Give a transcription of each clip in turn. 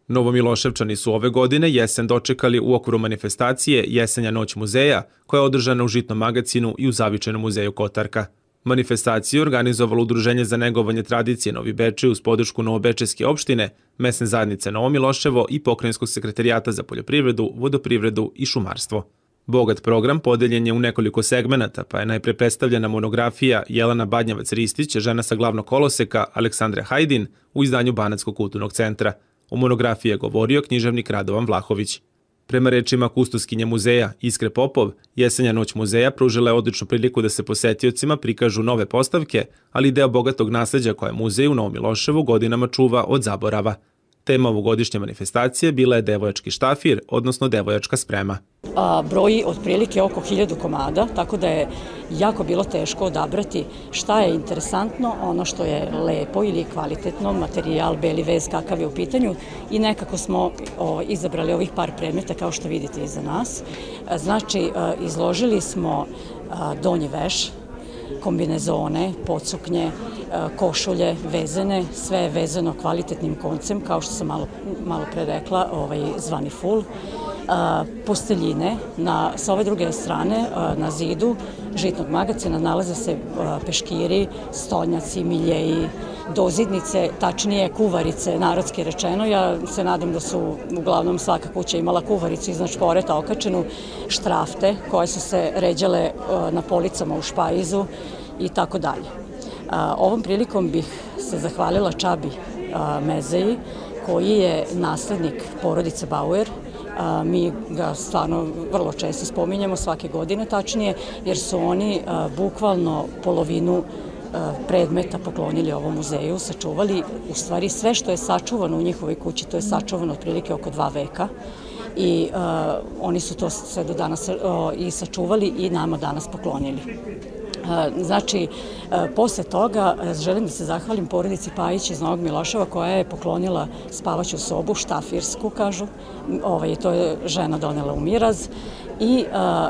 Novomiloševčani su ove godine jesen dočekali u okviru manifestacije Jesenja noć muzeja, koja je održana u Žitnom magacinu i u Zavičajnom muzeju Kotarka. Manifestaciju je organizovalo Udruženje za negovanje tradicije Novi Bečej uz podršku Novobečejske opštine, mesne zajednice Novo Miloševo i Pokrajinskog sekretarijata za poljoprivredu, vodoprivredu i šumarstvo. Bogat program podeljen je u nekoliko segmenata, pa je najpre predstavljena monografija Jelena Badnjevac-Ristić, žena sa glavnog koloseka Aleksandre Hajdin u izdanju Banatskog kulturnog centra. U monografiji je govorio književnik Radovan Vlahović. Prema rečima kustoskinje muzeja Iskre Popov, Jesenja noć muzeja pružila je odličnu priliku da se posetiocima prikažu nove postavke, ali i deo bogatog nasleđa koje muzej u Novom Miloševu godinama čuva od zaborava. Tema ovogodišnje manifestacije bila je devojački štafir, odnosno devojačka sprema. Broji otprilike oko 1000 komada, tako da je jako bilo teško odabrati šta je interesantno, ono što je lepo ili kvalitetno, materijal, beli vez, kakav je u pitanju, i nekako smo izabrali ovih par predmeta kao što vidite iza nas. Znači, izložili smo donji veš, kombinezone, podsuknje, košulje vezane, sve je vezano kvalitetnim koncem, kao što sam malo pre rekla, zvani full. Posteljine, sa ove druge strane na zidu Žitnog magacina nalaze se peškiri, stolnjaci, miljeji, dozidnice, tačnije kuvarice, narodski rečeno. Ja se nadam da su uglavnom svaka kuća imala kuvaricu iznad šporeta okačenu, štrafte koje su se ređale na policama u špajzu i tako dalje. Ovom prilikom bih se zahvalila Čabi Mezeji, koji je naslednik porodice Bauer. Mi ga stvarno vrlo često spominjemo, svake godine tačnije, jer su oni bukvalno polovinu predmeta poklonili ovom muzeju, sačuvali. U stvari sve što je sačuvano u njihovoj kući, to je sačuvano otprilike oko 2 veka. I oni su to sve do danas i sačuvali i nama danas poklonili. Znači, posle toga želim da se zahvalim porodici Pajić iz Novog Miloševa, koja je poklonila spavaću sobu, štafirsku, kažu. To je žena donela u miraz. I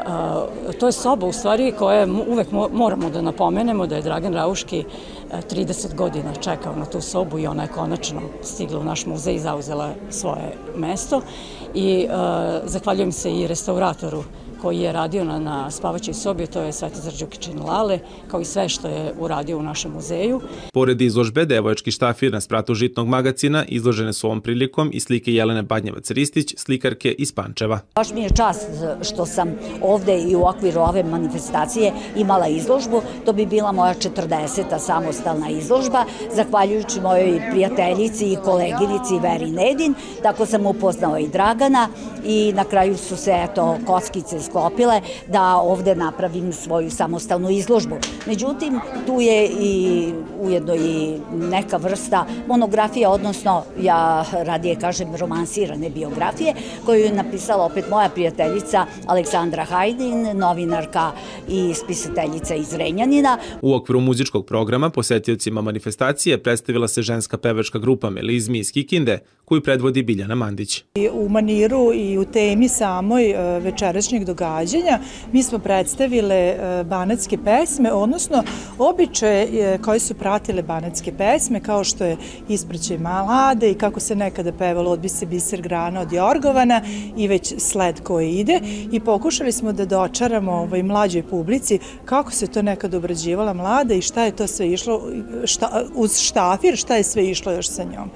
to je soba u stvari koja uvek moramo da napomenemo da je Dragan Rauški 30 godina čekao na tu sobu i ona je konačno stigla u naš muzej i zauzela svoje mesto. I zahvaljujem se i restauratoru koji je radio na spavaćoj sobi, to je Svetozar Đukićin Lale, kao i sve što je uradio u našem muzeju. Pored izložbe Devojački štafir na spratu Žitnog magacina, izložene su ovom prilikom i slike Jelene Badnjevac-Ristić, slikarke iz Pančeva. Baš mi je čast što sam ovde i u okviru ove manifestacije imala izložbu. To bi bila moja 40. samostalna izložba, zahvaljujući mojoj prijateljici i koleginici Veri Nedin. Tako sam upoznala i Dragana i na kraju su se, kockice sklopile da ovde napravim svoju samostalnu izložbu. Međutim, tu je i ujedno i neka vrsta monografije, odnosno ja radije kažem romansirane biografije, koju je napisala opet moja prijateljica Aleksandra Hajdin, novinarka i spisateljica iz Renjanina. U okviru muzičkog programa posetiocima manifestacije predstavila se ženska pevačka grupa Melizmi iz Kikinde, koju predvodi Biljana Mandić. U maniru i u temi samoj večerašnjeg događanja mi smo predstavile banatske pesme, odnosno običaje koje su pratile banatske pesme, kao što je Ispraćaj mlade i kako se nekada pevalo Odbi se biser grana od Jorgovana i već sled koji ide, i pokušali smo da dočaramo mlađoj publici kako se to nekada obrađivala mlada i šta je to sve išlo uz štafir, šta je sve išlo još sa njom.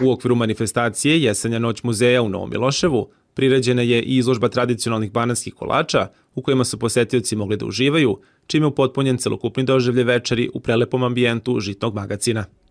U okviru manifestacije Jesenja noć muzeja u Novom Miloševu priređena je i izložba tradicionalnih banatskih kolača u kojima su posetioci mogli da uživaju, čime je upotpunjen celokupni doživljaj večeri u prelepom ambijentu žitnog magacina.